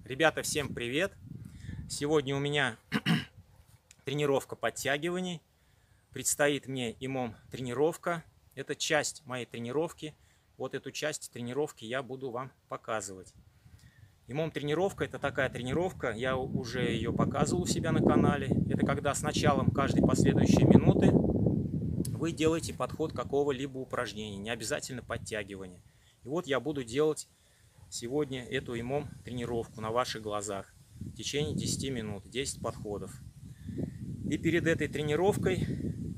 Ребята, всем привет! Сегодня у меня тренировка подтягиваний. Предстоит мне ИМОМ тренировка. Это часть моей тренировки. Вот эту часть тренировки я буду вам показывать. ИМОМ тренировка — это такая тренировка, я уже ее показывал у себя на канале. Это когда с началом каждой последующей минуты вы делаете подход какого-либо упражнения, не обязательно подтягивание. И вот я буду делать сегодня эту ИМОМ тренировку на ваших глазах в течение 10 минут, 10 подходов. И перед этой тренировкой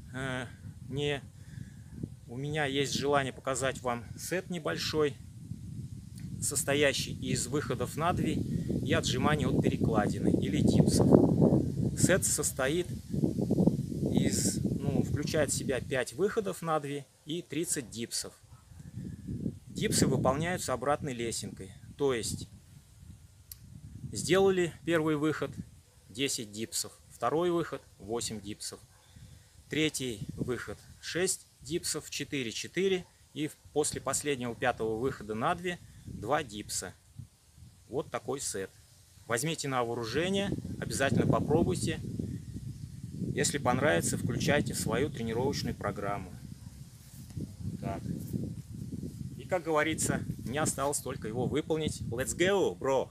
у меня есть желание показать вам сет небольшой, состоящий из выходов на 2 и отжиманий от перекладины или дипсов. Сет состоит из, включает в себя 5 выходов на 2 и 30 дипсов. Дипсы выполняются обратной лесенкой, то есть сделали первый выход 10 дипсов, второй выход 8 дипсов, третий выход 6 дипсов, 4 и после последнего 5-го выхода на 2 дипса. Вот такой сет. Возьмите на вооружение, обязательно попробуйте. Если понравится, включайте в свою тренировочную программу. Так. И, как говорится, мне осталось только его выполнить. Let's go, bro!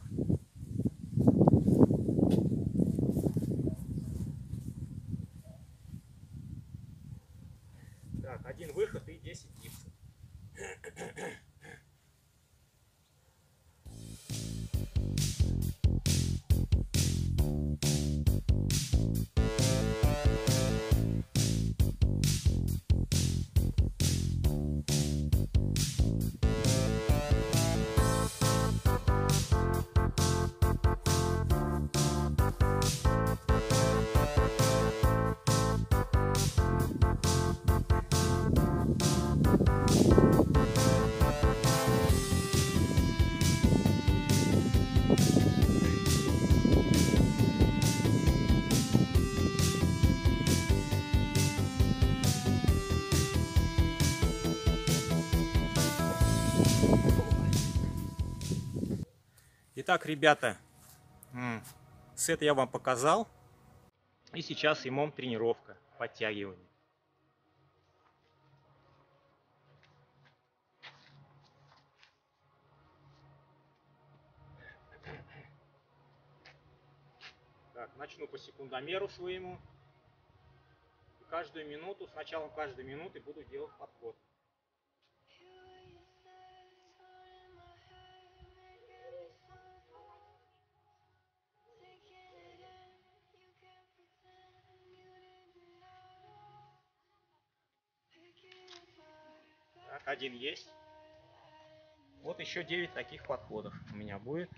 Так, один выход и 10 дипсов. Итак, ребята, сет я вам показал. И сейчас ИМОМ тренировка, подтягивание. Так, начну по секундомеру своему. И каждую минуту, с началом каждой минуты буду делать подход. Так, один есть. Вот еще 9 таких подходов у меня будет.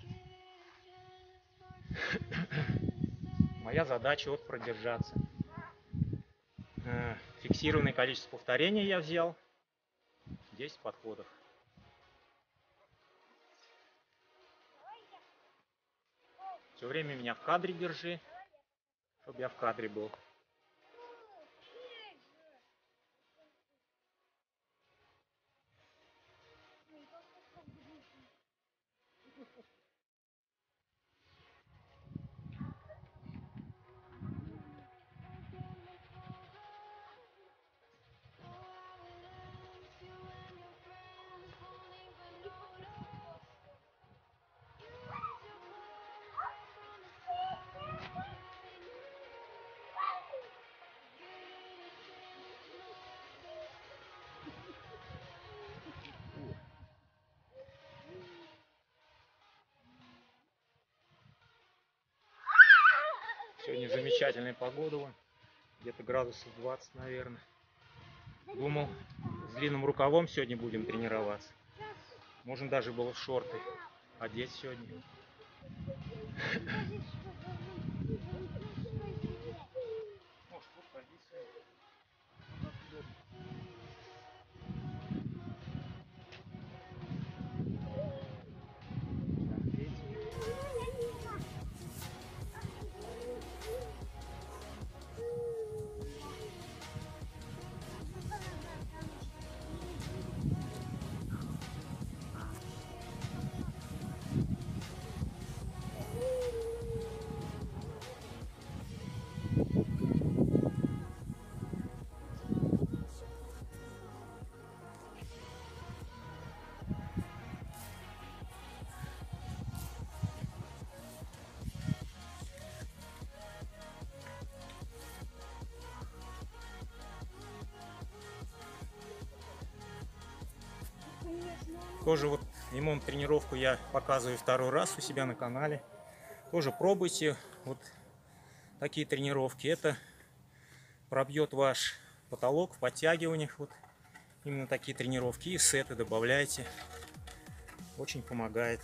Моя задача вот продержаться. Фиксированное количество повторений я взял. 10 подходов. Все время меня в кадре держи, чтобы я в кадре был. Сегодня замечательная погода, где-то градусов 20, наверное. Думал, с длинным рукавом сегодня будем тренироваться. Можно даже было в шорты одеть сегодня. Тоже вот ИМОМ тренировку я показываю второй раз у себя на канале. Тоже пробуйте вот такие тренировки. Это пробьет ваш потолок в подтягиваниях. Вот именно такие тренировки. И сеты добавляйте. Очень помогает.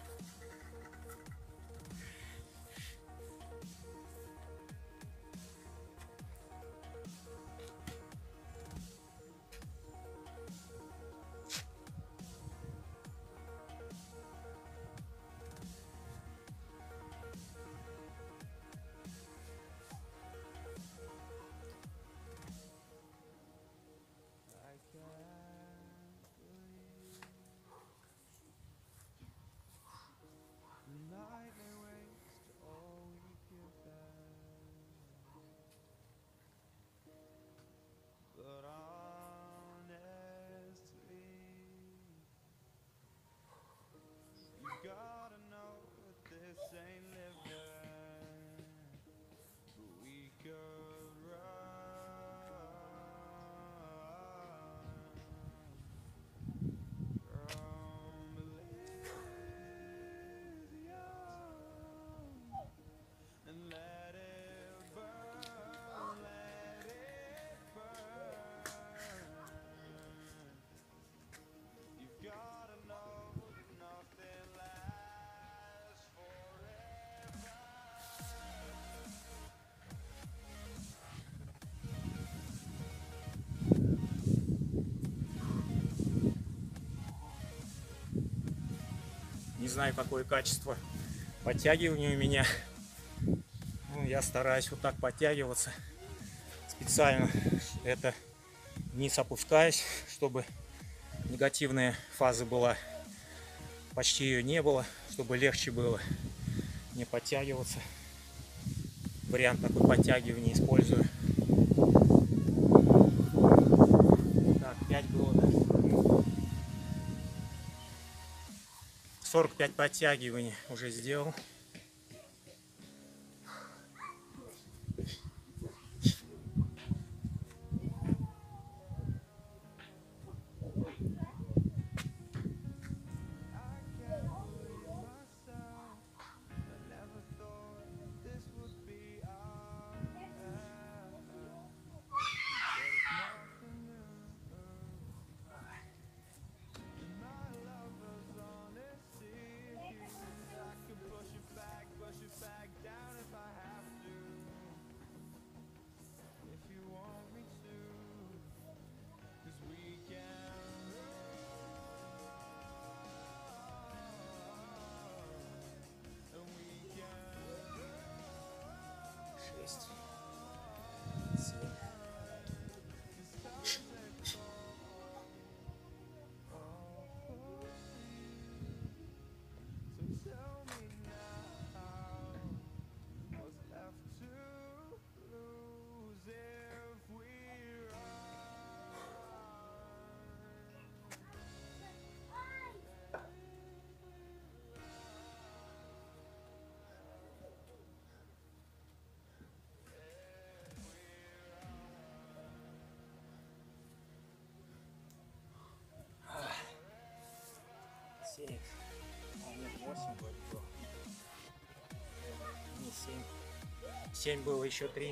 Не знаю, какое качество подтягивания у меня. Ну, я стараюсь вот так подтягиваться специально. Это вниз опускаюсь, чтобы негативная фаза была. Почти ее не было, чтобы легче было не подтягиваться. Вариант такой подтягивания использую. Так, 5 было, да? 45 подтягиваний уже сделал. Нет, 8 вроде было. Не 7. 7 было, еще 3.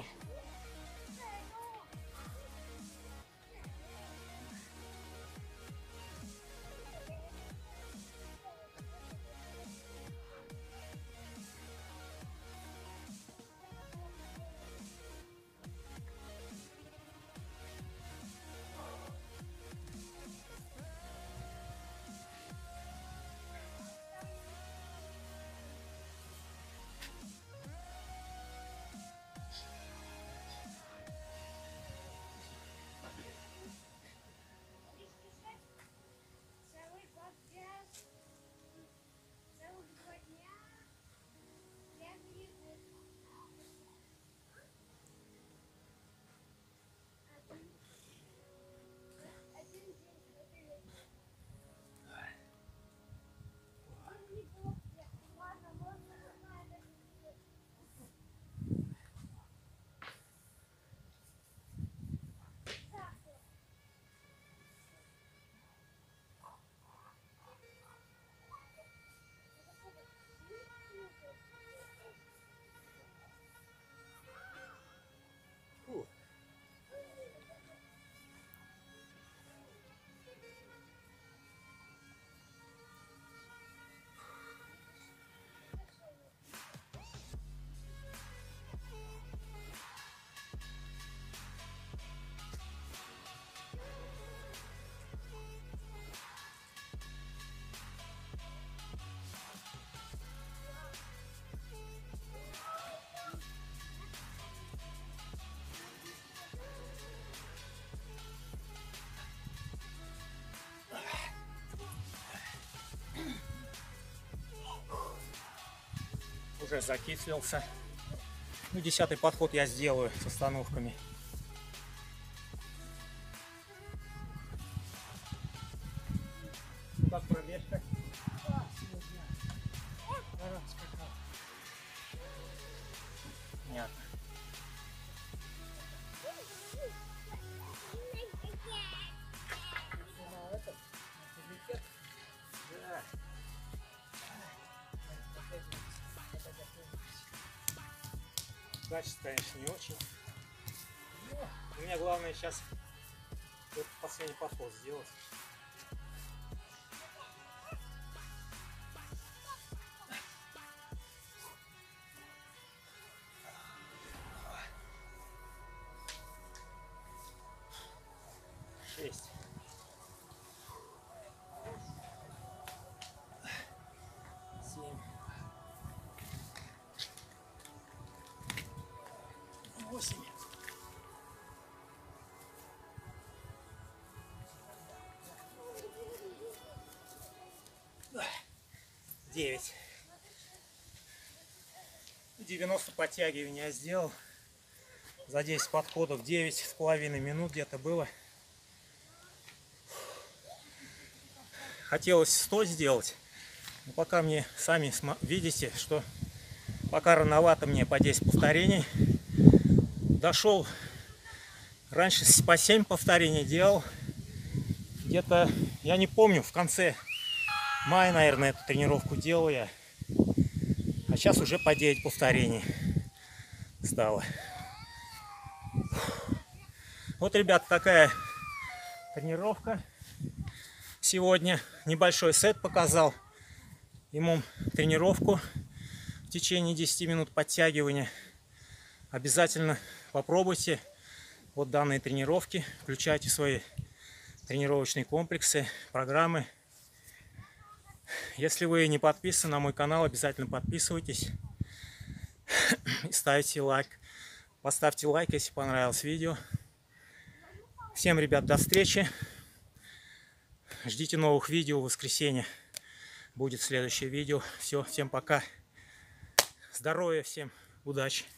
уже закислился. Ну, 10-й подход я сделаю с остановками. Как пробежка? Понятно. Качество, конечно, не очень. У меня главное сейчас вот последний подход сделать. Шесть. 7. 8. 9. 90 подтягиваний я сделал. За 10 подходов 9,5 минут где-то было. Хотелось 100 сделать. Но пока мне, сами видите, что пока рановато мне по 10 повторений. Дошел. Раньше по 7 повторений делал. Где-то, я не помню, в конце мая, наверное, эту тренировку делал я. А сейчас уже по 9 повторений стало. Вот, ребята, такая тренировка сегодня. Небольшой сет показал ему тренировку в течение 10 минут подтягивания. Обязательно попробуйте вот данные тренировки. Включайте свои тренировочные комплексы, программы. Если вы не подписаны на мой канал, обязательно подписывайтесь и ставьте лайк. Поставьте лайк, если понравилось видео. Всем, ребят, до встречи. Ждите новых видео. В воскресенье будет следующее видео. Все, всем пока. Здоровья всем, удачи.